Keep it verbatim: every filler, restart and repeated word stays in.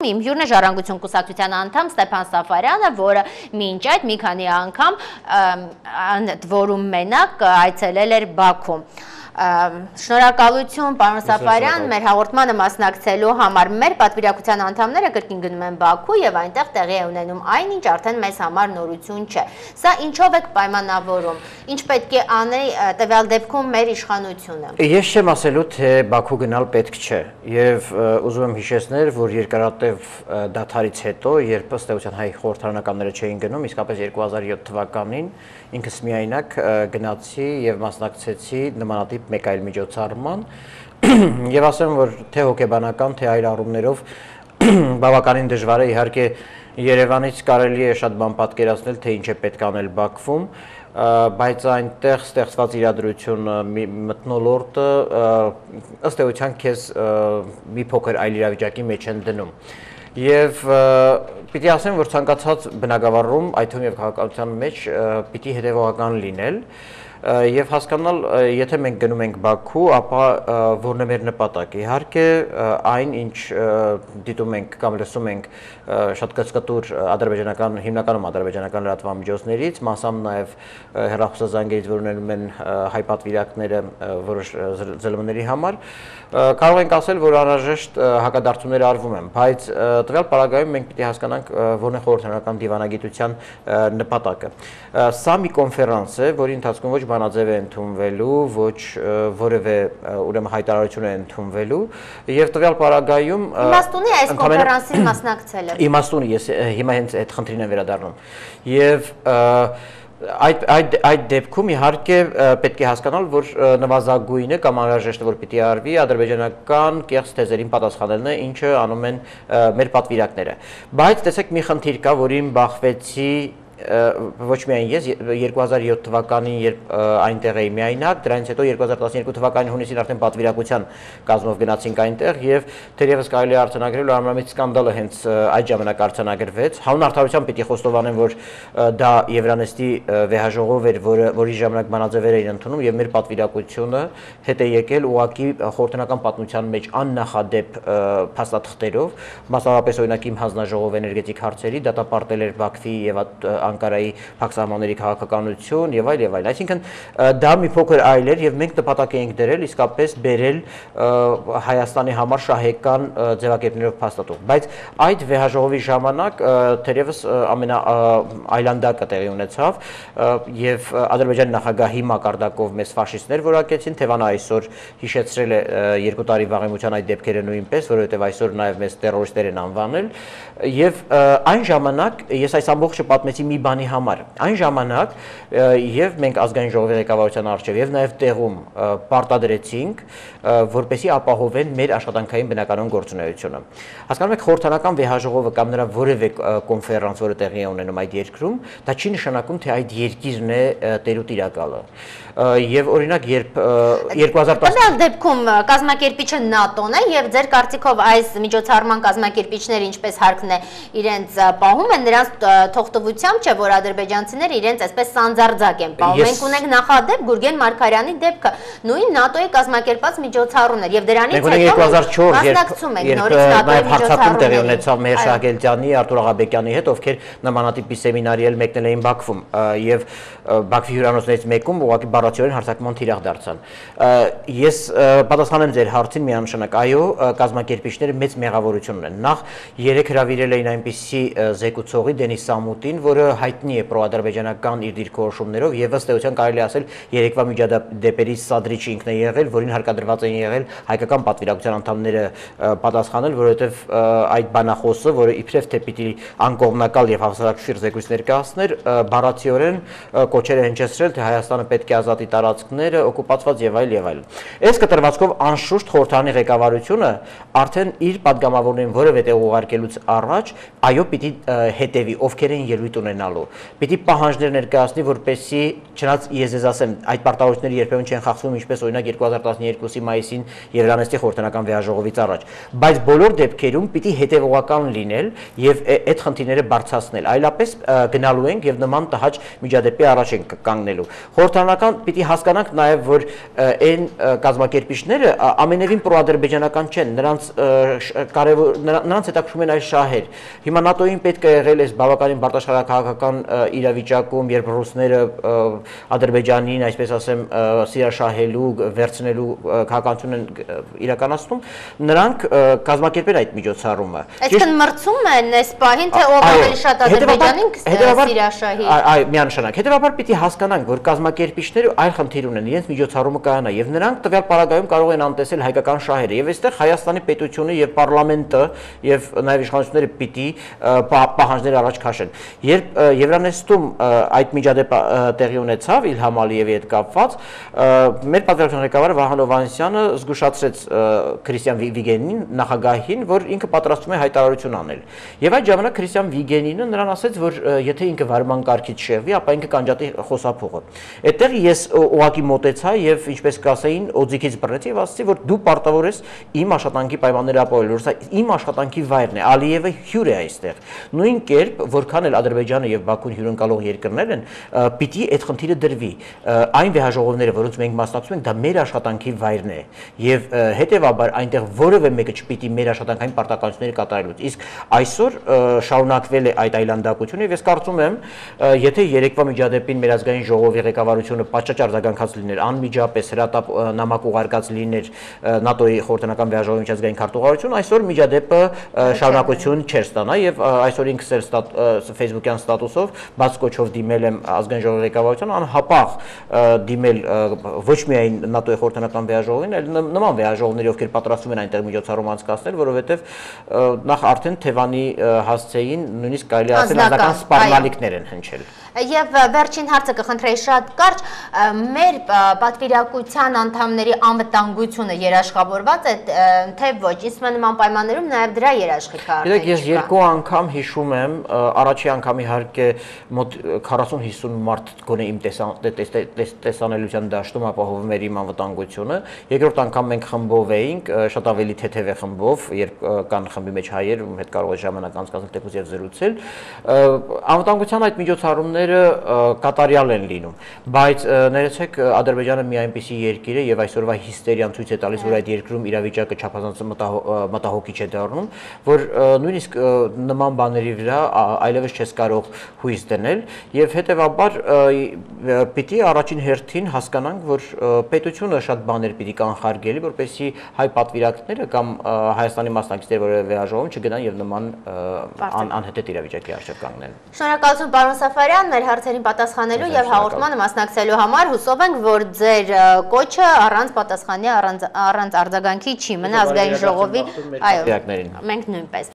իմ հյուրն է Ժառանգություն կուսակցության անդամ Ստեփան Սաֆարյանը, որը մինչ այդ մի քանի անգամ դվորում մենակ այցելել էր Բաքու։ Շնորհակալություն պարոն Սաֆարյան, մեր հաղորդմանը մասնակցելու համար։ Մեր պատվիրակության անդամները կրկին գնում են Բաքու եւ այնտեղ տեղի է ունենում այնինչ արդեն մեզ համար նորություն չէ։ Սա ինչով եք պայմանավորում, ինչ պետք է անի տվյալ դեպքում մեր իշխանությունը։ Ես չեմ ասելու, թե Բաքու գնալ պետք չէ եւ ուզում եմ հիշեցնել, որ երկարատև դադարից հետո, երբ ըստ էության հայ խորհրդարանականները չէին գնում, իսկապես երկու հազար յոթ թվականին ինքս միայնակ գնացի եւ մասնակցեցի նմանատիպ մեկ այլ միջոցառման եւ ասեմ, որ թե հոգեբանական, թե այլ առումներով բավականին դժվար է, իհարկե Երևանից կարելի է շատ բան պատկերացնել, թե ինչ է պետք անել Բաքվում, բայց այնտեղ ստեղծված իրադրությունը, մթնոլորտը ըստ էության քեզ մի փոքր այլ իրավիճակի մեջ են դնում։ Եվ պիտի ասեմ, որ ցանկացած բնագավառում, այդ թվում եւ քաղաքականության մեջ պիտի հետեւողական լինել եւ հասկանալ, եթե մենք գնում ենք Բաքու, ապա որն է մեր նպատակը։ Իհարկե, այն ինչ դիտում ենք կամ լսում ենք շատ կծկտուր ադրբեջանական, հիմնականում ադրբեջանական լրատվամիջոցներից, մասամբ նաեւ հեռախոսազանգերից, որ ունենում են հայ պատվիրակները որոշ ԶԼՄ-ների համար, կարող ենք ասել, որ անհրաժեշտ հակադարձումներ արվում են, բայց տվյալ պարագայում մենք պիտի հասկանանք որն է խորհրդարանական դիվանագիտության նպատակը։ Սա մի կոնֆերանս է, որի ընթացքում ոչ բանաձև է ընդունվելու, ոչ որևէ ուրեմն հայտարարություն է ընդունվելու եւ տվյալ պարագայում իմաստունի այս կոնֆերանսին մասնակցել եք։ Իմաստունի, ես հիմա հենց այդ խնդրին եմ վերադառնում։ Եվ Այդ, այդ, այդ դեպքում իհարկե պետք է հասկանալ, որ նվազագույնը կամ անհրաժեշտը, որ պիտի արվի, ադրբեջանական կեղծ թեզերին պատասխանելն է, ինչը անում են մեր պատվիրակները։ Բայց տեսեք մի խնդիր կա, որին բախվեցի ոչ միայն ես երկու հազար յոթ թվականին, երբ այնտեղ էի միայնակ, դրանից հետո երկու հազար տասներկու թվականի հունիսին արդեն պատվիրակության կազմով գնացինք այնտեղ եւ թերևս կարելի է արձանագրել, որ ամենամեծ սկանդալը հենց այդ ժամանակ արձանագրվեց։ Հանուն արդարության պիտի խոստովանեմ, որ դա Եվրանեստի վեհաժողով էր, որը որի ժամանակ բանաձևեր էին ընդունում եւ մեր պատվիրակությունը հետ է եկել ուղղակի խորհրդանական պատմության մեջ աննախադեպ փաստաթղթերով, մասնավորապես օրինակ իմ հանձնաժողով էներգետիկ հարցերի դատապարտել էր Բաքվի եւ Անկարայի փակսահմանների քաղաքականություն եւ այլ եւ այլ։ Այսինքն դա մի փոքր այլ էր եւ մենք նպատակ էինք դրել իսկապես բերել Հայաստանի համար շահեկան ձևակերպներով փաստաթուղթ։ Բայց այդ վեհաժողովի ժամանակ թերևս ամենա այլանդակը տեղի ունեցավ եւ Ադրբեջանի նախագահի մակարդակով մեզ ֆաշիստներ որակեցին, Թևանը այսօր հիշեցրել է երկու տարի վաղեմության այդ դեպքերը նույնպես, որովհետեւ այսօր նաեւ մեզ տերորիստներ են անվանել եւ այն ժամանակ ես այս ամբողջը պատմեցի մի բանի համար։ Այն ժամանակ եւ մենք ազգային ժողովի ղեկավարության առջեւ եւ նաեւ տեղում պարտադրեցինք, որպեսզի ապահովեն մեր աշխատանքային բնականon գործունեությունը։ Հասկանում եք, խորհրդարանական վեհաժողովը կամ նրա որևէ կոնֆերանս, որը տեղի է ունենում այդ երկրում, դա չի նշանակում, թե այդ երկիրն է տերուտ իրակալը։ Եվ օրինակ, երբ երկու հազար տասը դեպքում կազմակերպիչը ՆԱՏՕ-ն է եւ ձեր կարծիքով այս միջոցառման կազմակերպիչները ինչպես հարկն է իրենց պահում են, նրանց թողտվությամբ չէ, որ ադրբեջանցիները իրենց այսպես սանձարձակ են պահում։ Մենք ունենք նախադեպ Գուրգեն Մարգարյանի դեպքը, նույն ՆԱՏՕ-ի կազմակերպած միջոցառումներ եւ դրանից հետո մասնակցում ենք նորից ՆԱՏՕ-ի միջոցառումներին։ Տեղի ունեցավ Մեհեր Շահգելյանի, Արտուր Աղաբեկյանի հետ, ովքեր նմանատիպի սեմինարի էլ մեկնել էին Բաքվում եւ Բաքվի հյուրանոցներից մեկում ուղղակի բառացիորեն հարձակման թիրախ դարձան։ Ես պատասխանեմ ձեր հարցին միանշանակ, այո, կազմակերպիչները մեծ մեղավորություն ունեն։ Նախ երեք հրավիրել էին այնպիսի զեկուցողի Դենիս Սամուտին, որը հայտնի է պրոադրբեջանական իր դիրքորոշումներով եւ ըստ էության կարելի ասել երեկվա միջադեպերի սադրիչը ինքն է եղել, որին հարկադրված էին եղել հայկական պատվիրակության անդամները պատասխանել, որովհետեւ այդ բանախոսը, որը իբրև թե պիտի անկողմնակալ եւ հավասարակշիռ զեկույց ներկայացներ, բառացիորեն կոչեր է հնչեցրել, թե Հայաստանը պետք է ազատի տարածքները, օկուպացված եւ այլ եւ այլ։ Այս կտրվածքով անշուշտ խորհրդարանի ղեկավարությունը արդեն իր падգամավորներին որևէ տեղ ուղարկելուց առաջ այո պիտի հետևի ովքեր են ելույթ ունենալու գնալու։ Պիտի պահանջներ ներկայացնի, որպեսզի չնայած ես ես ասեմ, այդ պարտավորությունները երբեմն չեն խախտվում, ինչպես օրինակ երկու հազար տասներկուսի մայիսին Եվրանեստի խորհրդանական վեաժողովից առաջ, բայց բոլոր դեպքերում պիտի հետևողական լինել եւ այդ խնդիրները բարձրացնել։ Այլապես գնալու ենք եւ նման տհաճ միջադեպի առաջ ենք կանգնելու։ Խորհրդանական պիտի հասկանանք նաեւ, որ այն կազմակերպիչները ամենևին պրոադրբեջանական չեն, նրանց կարևոր նրանց հետաքրքրում են այս շահեր։ Հիմա ՆԱՏՕ-ին պետք է եղել է բավականին բարտաշխարհաքաղաքական իրավիճակում, երբ ռուսները Ադրբեջանին, այսպես ասեմ, սիրաշահելու, վերցնելու քաղաքականություն են իրականացնում, նրանք կազմակերպել այդ միջոցառումը։ Այսինքն մրցում են այս պահին, թե ով ավելի շատ Ադրբեջանին սիրաշահի։ Այո, միանշանակ։ Հետևաբար պիտի հասկանանք, որ կազմակերպիչները այլ խնդիր ունեն, իրենց միջոցառումը կայանա եւ նրանք տվյալ պարագայում կարող են անտեսել հայկական շահերը եւ այստեղ Հայաստանի պետությունը եւ պարլամենտը եւ նաեւ իշխանությունները պիտի պահանջներ առաջ քաշեն։ Երբ Եվրանեստում այդ միջադեպը տեղի ունեցավ Իլհամ Ալիևի հետ կապված, մեր պատվիրակության ղեկավար Վահան Հովհաննիսյանը զգուշացրեց Քրիստիան Վիգենին, նախագահին, որ ինքը պատրաստվում է հայտարարություն անել։ Եվ այդ ժամանակ Քրիստիան Վիգենինը նրան ասաց, որ եթե ինքը վարման կարգից շեղվի, ապա ինքը կանջատի խոսափողը։ Այդտեղ ես ուղղակի մոտեցա եւ ինչպես կասեին, օձիքից բռնեցի եւ ասացի, որ դու պարտավոր ես իմ աշխատանքի պայմանները ապահովել, որ սա իմ աշխատանքի վայրն է։ Ալիևը հյուր է այստեղ։ Նույն կերպ, որքան էլ Ադրբեջանը եւ Բաքուն հյուրընկալող երկրներ են, պիտի այդ խնդիրը դրվի։ Այն վեհաժողովները, որոնց մենք մասնակցում ենք, դա մեր աշխատանքի վայրն է եւ հետեւաբար այնտեղ որևէ մեկը չպիտի մեր աշխատանքային պարտականությունները կատարելուց։ Իսկ այսօր շարունակվել է այդ այլանդակությունը եւ ես կարծում եմ, եթե երեկվա միջադեպին մեր ազգային ժողովի ղեկավարությունը պատշաճ արձագանքած լիներ, անմիջապես հրատապ նամակ ուղարկած լիներ ՆԱՏՕ-ի խորհրդանական վեհաժողովի միջազգային քարտուղարություն, այսօր միջադեպը շարունակություն չէր ստանա եւ այսօր ինքս էլ Facebook-յան ստատուսով բաց կոչով դիմել եմ ազգային ժողովի ղեկավարության անհապաղ դիմել ոչ միայն ՆԱՏՕ-ի խորհրդանական վեհաժողովին, այլ նման վեհաժողովների, ովքեր պատրաստվում են այնտեղ միջոցառում անցկացնել, որովհետեւ նախ արդեն Թևանի հասցեին նույնիսկ կարելի է ասել անձնական սպառնալիքներ են հնչել։ Եվ վերջին հարցը կխնդրեի շատ կարճ, մեր պատվիրակության անդամների անվտանգությունը երաշխավորված է, թե ոչ, իսկ նման պայմաններում նաև դրա երաշխիքը արդեն չկա։ Ես երկու անգամ հիշում եմ, առաջի անգամ իհարկե մոտ քառասուն հիսուն մարդ գոնե իմ տեսանելիության դաշտում ապահովում էր իմ անվտանգությունը, երկրորդ անգամ մենք խմբով էինք, շատ ավելի թեթև է խմբով, երբ կան խմբի մեջ հայեր, ում հետ կարող է ժամանակ անցկացնել թեկուզ եւ զրուցել, անվտանգության այդ միջոցառումները կատարյալ են լինում, բայց ներեցեք Ադրբեջանը մի այնպիսի երկիր է եւ այսօրվա հիստերիան ցույց է տալիս, որ այդ երկրում իրավիճակը չափազանց մտահոգիչ է դառնում, որ նույնիսկ նման բաների վրա այլևս չես կարող հույս դնել եւ հետեւաբար պիտի առաջին հերթին հասկանանք, որ պետությունը շատ բաներ պիտի կանխարգելի, որպեսզի հայ պատվիրակները կամ Հայաստանի մասնակիցները որևէ վեհաժողովում չգնան եւ նման անհետեթ իրավիճակի առջև կանգնեն։ Շնորհակալություն պարոն Սաֆարյան, մեր հարցերին պատասխանելու եւ հաղորդմանը մասնակցելու համար, հուսով ենք, որ ձեր կոչը առանց պատասխանի, առանց արձագանքի չի մնա ազգային ժողովի, այո, մենք նույնպես